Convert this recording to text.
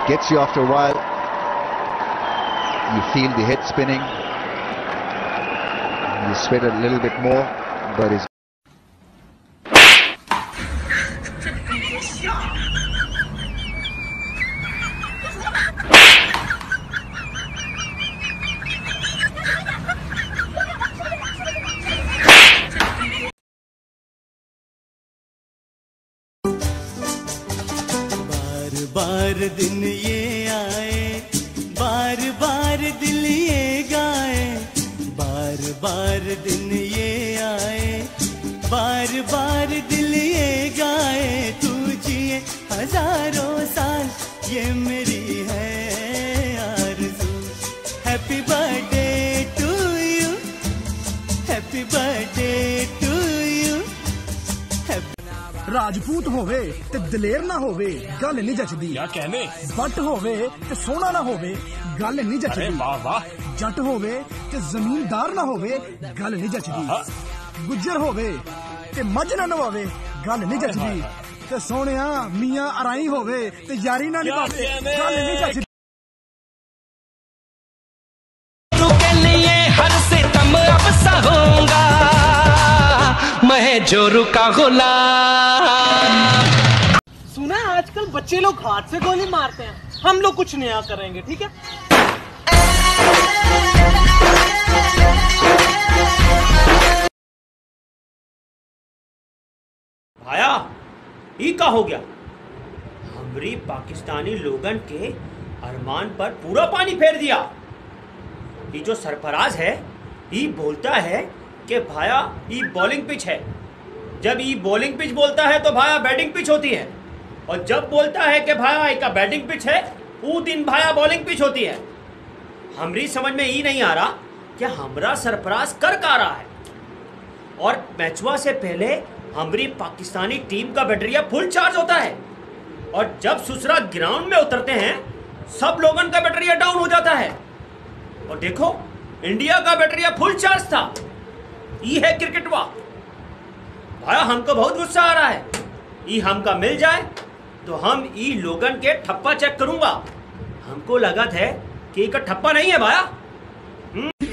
gets you after a while. You feel the head spinning. You sweat a little bit more, but it's बार दिन ये आए, बार बार दिल ये गाए, बार बार दिन ये आए, बार बार दिल ये गाए, तू जिए हजारों साल ये मेरी है आरज़ू। Happy birthday to you, happy birthday to you. Rajput होवे ते दलेर ना होवे गल नहीं जचदी। क्या कहने? बट होवे ते सोना ना होवे गल नहीं जचदी। वाह वाह। जट होवे ते जमींदार ना होवे गल नहीं जचदी। गुज्जर होवे ते मझ ना नवावे गल नहीं जचदी। ते सोनिया मियां अराई होवे ते यारी ना निभावे गल नहीं जचदी। के लिए हर सितम अब सहूंगा मैं जो रुका गुलाम। सुना है आजकल बच्चे लोग हाथ से गोली मारते हैं, हम लोग कुछ नया करेंगे, ठीक है? भाया ई का हो गया? हमरी पाकिस्तानी लोगन के अरमान पर पूरा पानी फेर दिया। ये जो सरफराज है ये बोलता है कि भाया ये बॉलिंग पिच है। जब ये बॉलिंग पिच बोलता है तो भाया बैटिंग पिच होती है, और जब बोलता है कि भाया एक बैटिंग पिच है वो दिन भाया बॉलिंग पिच होती है। हमरी समझ में ये नहीं आ रहा कि हमरा सरफराज कर का रहा है। और मैचवा से पहले हमरी पाकिस्तानी टीम का बैटरिया फुल चार्ज होता है, और जब सुसरा ग्राउंड में उतरते हैं सब लोगन का बैटरिया डाउन हो जाता है। और देखो इंडिया का बैटरिया फुल चार्ज था। ये है क्रिकेटवा। भाया हमको बहुत गुस्सा आ रहा है। ये हमका मिल जाए तो हम ई लोगन के ठप्पा चेक करूंगा। हमको लगत है कि इनका ठप्पा नहीं है भाया।